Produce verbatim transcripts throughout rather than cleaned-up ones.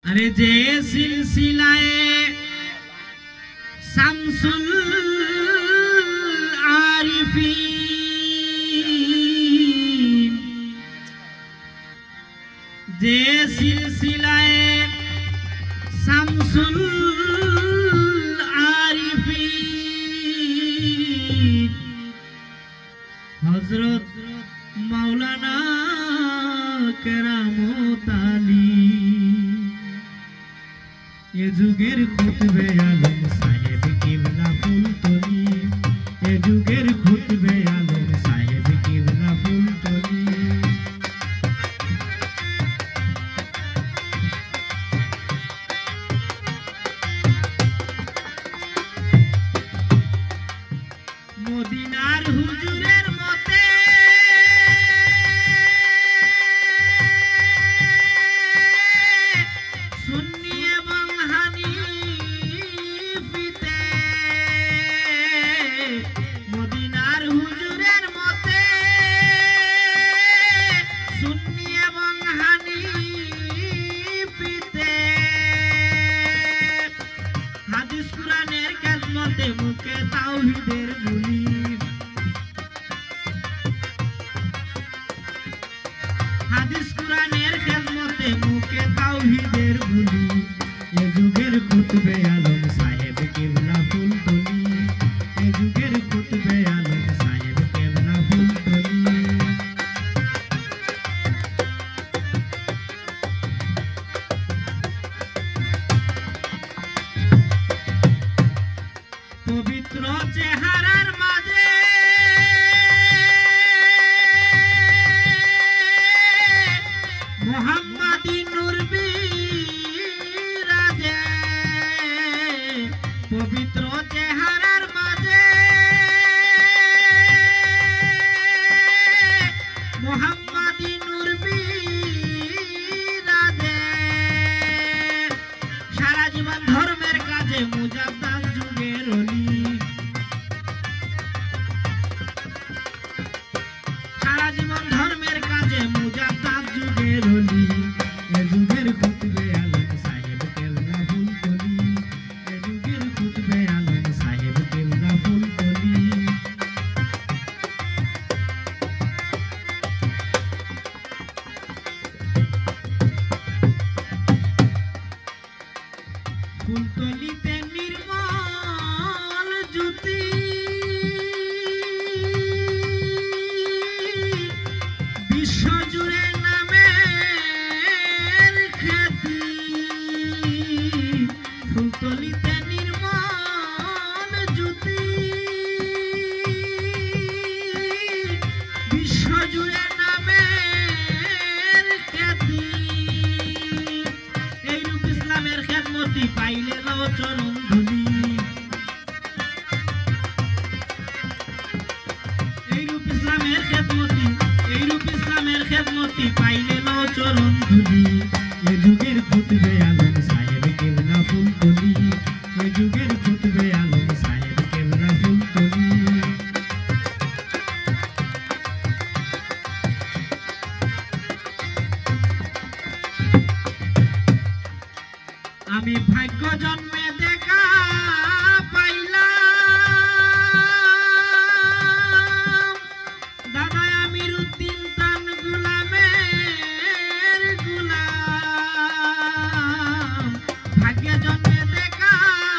अरे जे सिलसिलाए शामसुल आरिफीन जे सिलसिलाए शामसुल आरिफीन हजरत मौलाना केरामत आली ये जुगेर खुतबे आलम साहेब किबला फुलतली ये जुगेर खुतबे आलम साहेब किबला फुलतली मदिनार हुजूरेर मते सुन्नी एवं हानिफीते मदिनार हुजूरेर मते सुन्नी एवं हानिफीते हादिस कुरानेर खेदमते मुखे ताওহীদের বুলি हादिस कुरानेर खेदमते मुखे ताওহীদের বুলি ए जुगेर खुतबे आलम साहेब किबला फुलतली ए जुगेर खुतबे आलम साहेब किबला फुलतली पवित्र चेहरार माঝে मोहम्मदी नूर बिराजे पवित्र चेहरार माঝে मोहम्मदी नूर बिराजे सारा जीवन धर्मेर काजे मुजाद्दाद जुगेर अली सारा जीवन धर्मेर काजे मुजाद्दाद जुगेर अली ए जुगेर खुतबे आलम साहेब किबला फुलतली ए जुगेर खुतबे आलम साहेब किबला फुलतली फुलतलिते निर्मल ज्योति विश्व जुड़े नामेर ख्याति फुलतलिते निर्मल ज्योति विश्व जुड़े नामेर ख्याति এই রূপ ইসলামের খেদমতি পাইলে লও চরণ ধুলি এই রূপ ইসলামের খেদমতি এই রূপ ইসলামের খেদমতি পাইলে লও চরণ ধুলি এ যুগের খুতবে আলম সাহেব কিবলা ফুলতলি এ যুগের খুতবে আলম সাহেব কিবলা ফুলতলি আমি ভাগ্য জন্মে দেখা পাইলাম দাদা আমির উদ্দিন তান গুলামের গুলাম ভাগ্য জন্মে দেখা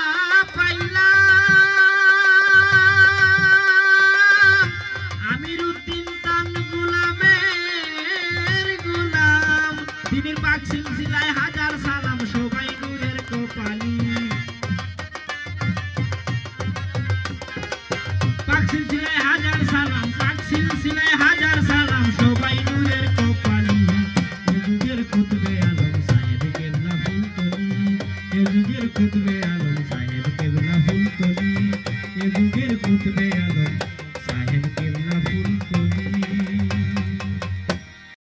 পাইলাম আমির উদ্দিন তান গুলামের গুলাম দিনের পাক সিলসিলায় হাজার সালাম সবাই নূরের কপালি পাক সিলসিলায় হাজার সালাম পাক সিলসিলায় হাজার সালাম সবাই নূরের কপালি এ যুগের খুতবে আলম সাহেব কিবলা ফুলতলি এ যুগের খুতবে